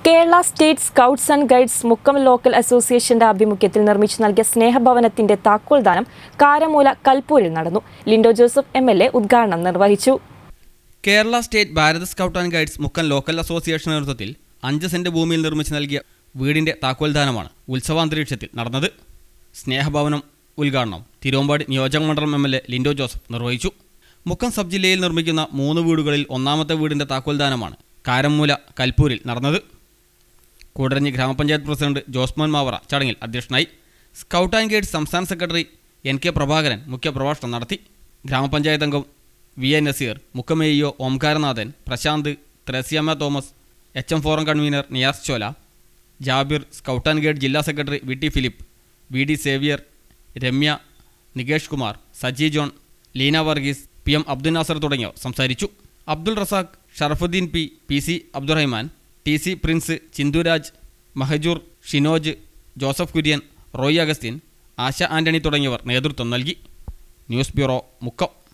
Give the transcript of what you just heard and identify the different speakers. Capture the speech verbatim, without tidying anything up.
Speaker 1: Kerala state scouts and guides Mukkam local അസോസിയേഷന്റെ ആഭിമുഖ്യത്തിൽ നിർമ്മിച്ചു നൽകിയ സ്നേഹഭവനത്തിന്റെ താക്കോൽദാനം കാരമൂല കൽപ്പൂരിൽ നടന്നു. Lindo Joseph M L A ഉദ്ഘാടനം നിർവഹിച്ചു.
Speaker 2: Kerala state Bharat scout and guides Mukkam local association നേതൃത്വത്തിൽ അഞ്ച് സെന്റ് ഭൂമിയിൽ നിർമ്മിച്ചു നൽകിയ വീടിന്റെ താക്കോൽദാനമാണ് ഉത്സവാന്തരീക്ഷത്തിൽ നടന്നത്. സ്നേഹഭവനം ഉദ്ഘാടനം തിരുവമ്പാടി നിയോജക മണ്ഡലം M L A Lindo Joseph നിർവഹിച്ചു. മുക്കം സബ് ജില്ലയിൽ നിർമ്മിക്കുന്ന മൂന്ന് വീടുകളിൽ ഒന്നാമത്തെ വീടിന്റെ താക്കോൽദാനമാണ് കാരമൂല കൽപ്പൂരിൽ നടന്നത്. കൂടരഞ്ഞി ഗ്രാമപഞ്ചായത്ത് പ്രസിഡന്റ് ജോസ്മോൻ മാവറ ചടങ്ങിൽ അധ്യക്ഷനായി. സ്കൗട്ട് ആൻഡ് ഗൈഡ്സ് സംസ്ഥാന സെക്രട്ടറി എൻ കെ പ്രഭാകരൻ മുഖ്യപ്രഭാഷണം നടത്തി. ഗ്രാമപഞ്ചായത്ത് അംഗം V A Naseer, Mukkam A E O Omkaranathan, Prashanth, Threasiamma Thomas, H M forum convener Niyas Chola, Jabir, scout and guide ജില്ലാ secretary V T Philip, V D Xavier, Ramya, Nikesh Kumar, Saji John, Leena Varghese, P M Abdul Nasar തുടങ്ങിയവർ സംസാരിച്ചു. Abdul Razak, Sharafudheen P, P C Abdurahman, T C Prince, Chinthuraj, Mahajoor, Shinoj, Joseph Kurian, Roy Augustine, Asha Antony തുടങ്ങിയവർ നേതൃത്വം നൽകി. News bureau, Mukkam.